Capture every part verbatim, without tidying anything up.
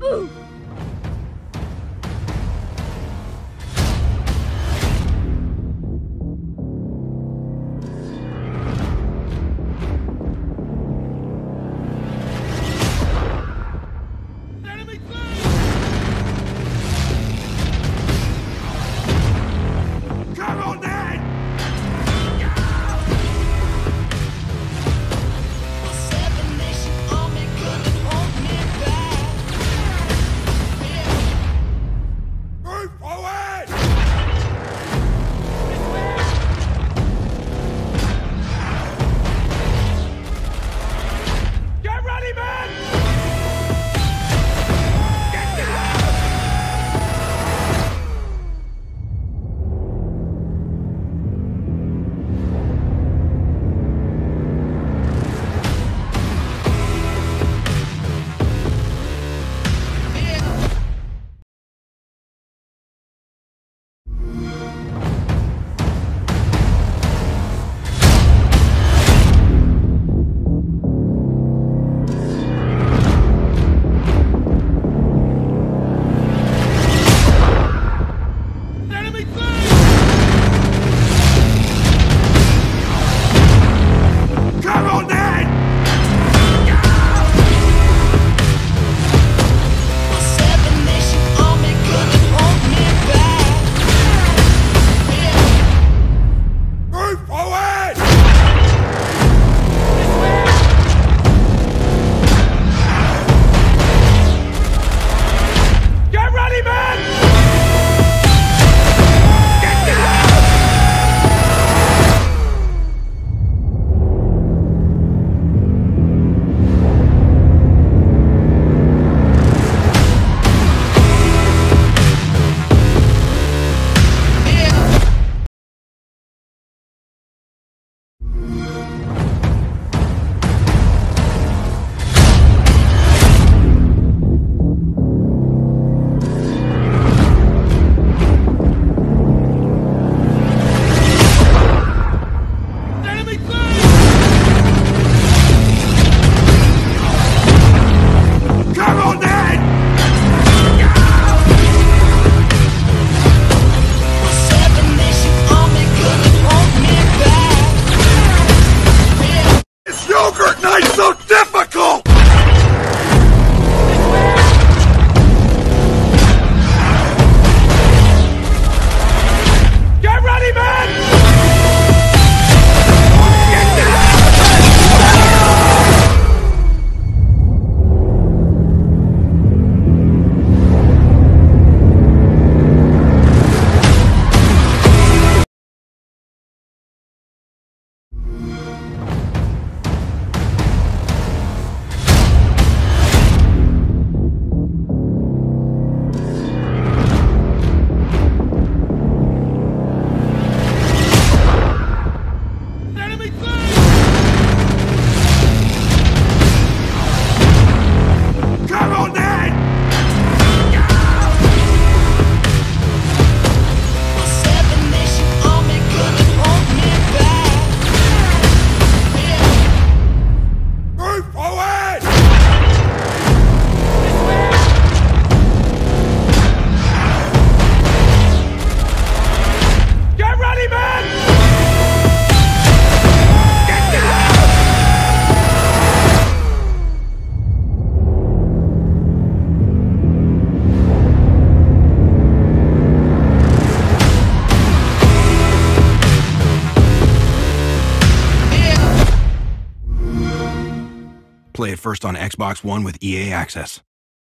Play it first on Xbox One with E A Access.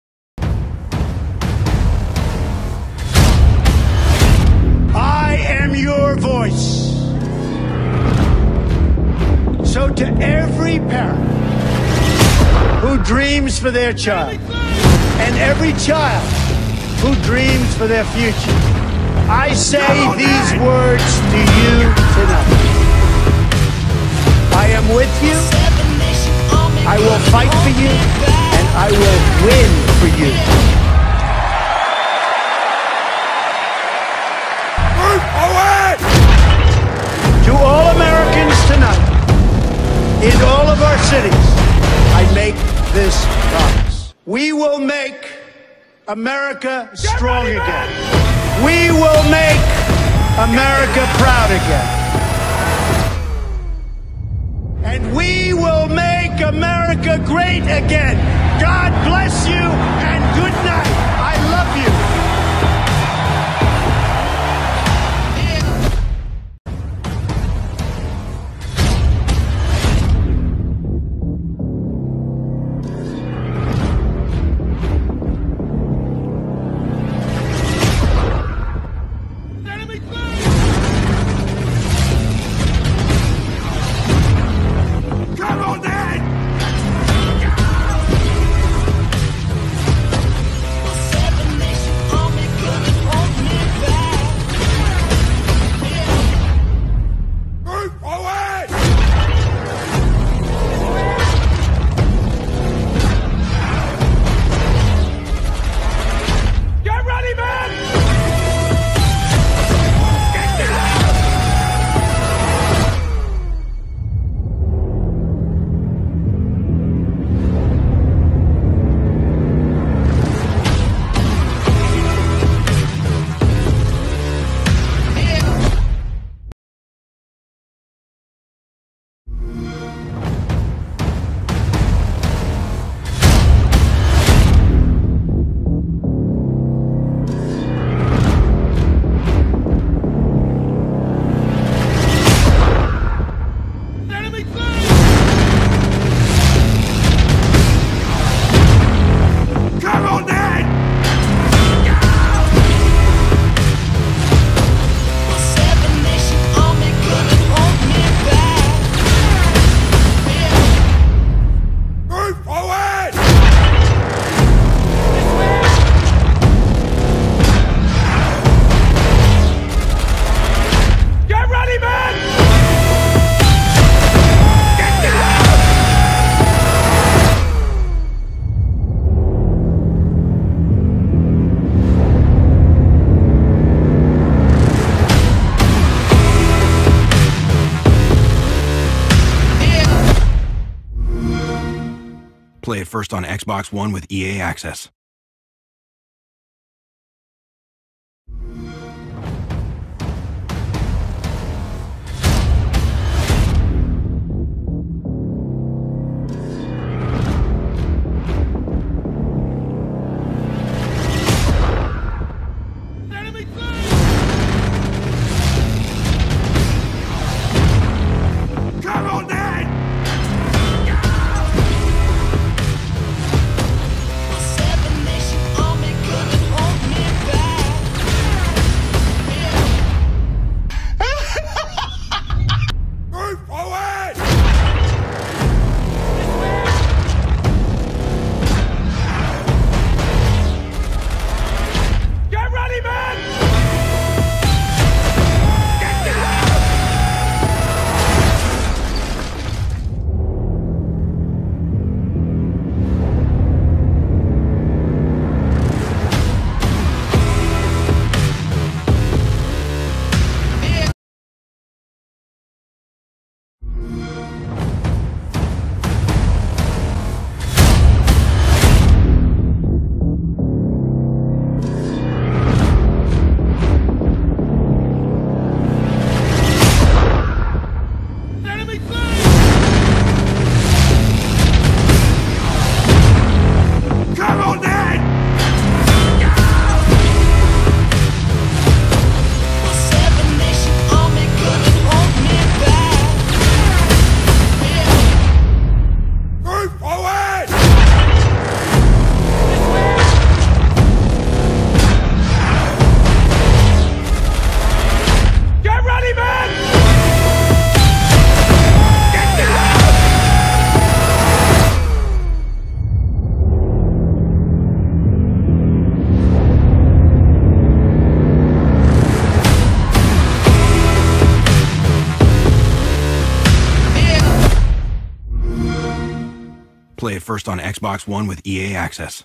I am your voice. So to every parent who dreams for their child, and every child who dreams for their future, I say these words to you tonight. I am with you, I will fight for you, and I will win for you. Move forward! To all Americans tonight, in all of our cities, I make this promise. We will make America strong again. We will make America proud again. And we will make America great again. God bless you and good night. I love you. Play it first on Xbox One with E A Access. Play it first on Xbox One with E A Access.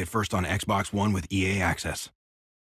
first on Xbox One with E A Access.